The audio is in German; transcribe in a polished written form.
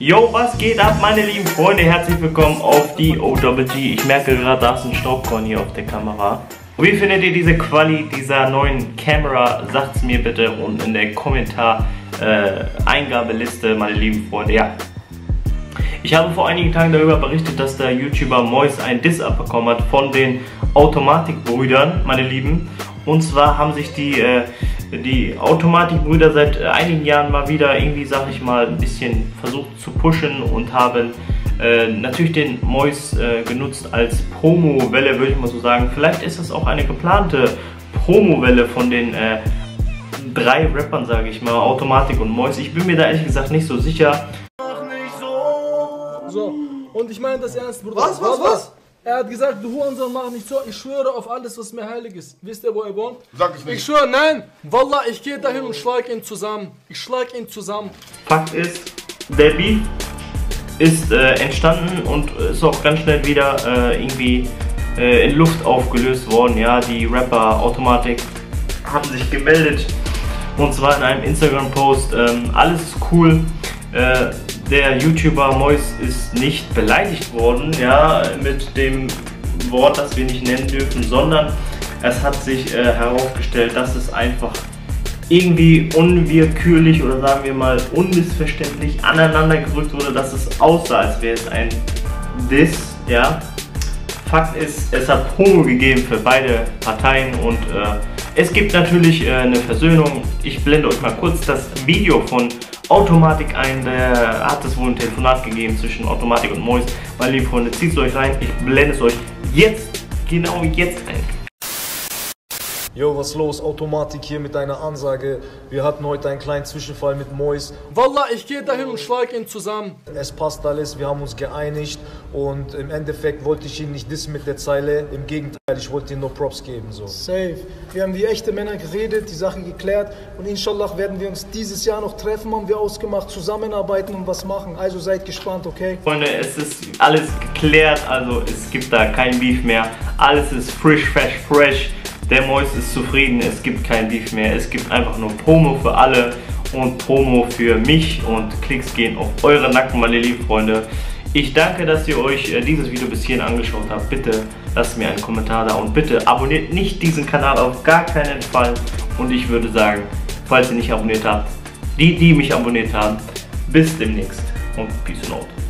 Yo, was geht ab, meine lieben Freunde? Herzlich willkommen auf die OGG. Ich merke gerade, da ist ein Staubkorn hier auf der Kamera. Wie findet ihr diese Quali dieser neuen Kamera? Sagt es mir bitte unten in der Kommentar-Eingabeliste, meine lieben Freunde. Ja. Ich habe vor einigen Tagen darüber berichtet, dass der YouTuber Mois ein Diss abbekommen hat von den Automatikbrüdern, meine Lieben. Und zwar haben sich die Automatikbrüder seit einigen Jahren mal wieder irgendwie, sag ich mal, ein bisschen versucht zu pushen und haben natürlich den Mois genutzt als Promo-Welle, würde ich mal so sagen. Vielleicht ist das auch eine geplante Promo-Welle von den drei Rappern, sage ich mal, Automatik und Mois. Ich bin mir da ehrlich gesagt nicht so sicher. So, und ich meine das ernst, Bruder. Was? Er hat gesagt, du Hurensohn, mach nicht so. Ich schwöre auf alles, was mir heilig ist. Wisst ihr, wo er wohnt? Sag ich nicht. Ich schwöre, nein. Wallah, ich gehe dahin und schlag ihn zusammen. Ich schlag ihn zusammen. Fakt ist, der Beef ist entstanden und ist auch ganz schnell wieder irgendwie in Luft aufgelöst worden. Ja, die Rapper Automatik haben sich gemeldet und zwar in einem Instagram-Post. Alles ist cool. Der YouTuber Mois ist nicht beleidigt worden, ja, mit dem Wort, das wir nicht nennen dürfen, sondern es hat sich herausgestellt, dass es einfach irgendwie unwillkürlich oder sagen wir mal unmissverständlich aneinander gerückt wurde, dass es aussah, als wäre es ein Diss, ja. Fakt ist, es hat Promo gegeben für beide Parteien und es gibt natürlich eine Versöhnung. Ich blende euch mal kurz das Video von Automatik ein, der hat es wohl ein Telefonat gegeben zwischen Automatik und Mois. Meine lieben Freunde, zieht es euch rein, ich blende es euch jetzt, genau jetzt ein. Yo, was los? Automatik hier mit einer Ansage. Wir hatten heute einen kleinen Zwischenfall mit Mois. Wallah, ich gehe dahin und schlag ihn zusammen. Es passt alles, wir haben uns geeinigt und im Endeffekt wollte ich ihn nicht dissen mit der Zeile. Im Gegenteil, ich wollte ihm nur Props geben. So. Safe. Wir haben wie echte Männer geredet, die Sache geklärt und inshallah werden wir uns dieses Jahr noch treffen, haben wir ausgemacht, zusammenarbeiten und was machen. Also seid gespannt, okay? Freunde, es ist alles geklärt, also es gibt da kein Beef mehr. Alles ist fresh. Der Mois ist zufrieden, es gibt kein Beef mehr, es gibt einfach nur Promo für alle und Promo für mich und Klicks gehen auf eure Nacken, meine lieben Freunde. Ich danke, dass ihr euch dieses Video bis hierhin angeschaut habt. Bitte lasst mir einen Kommentar da und bitte abonniert nicht diesen Kanal auf gar keinen Fall. Und ich würde sagen, falls ihr nicht abonniert habt, die mich abonniert haben, bis demnächst und Peace and out.